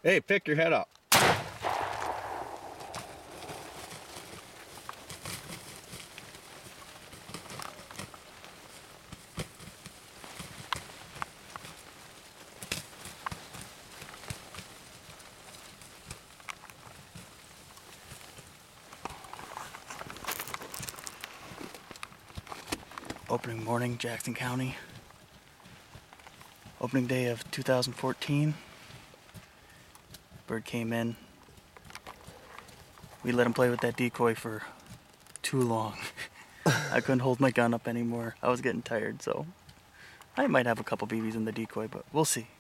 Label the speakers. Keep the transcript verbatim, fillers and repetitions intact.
Speaker 1: Hey, pick your head up. Opening morning, Jackson County. Opening day of two thousand fourteen. Bird came in. We let him play with that decoy for too long. I couldn't hold my gun up anymore. I was getting tired, so I might have a couple B Bs in the decoy, but we'll see.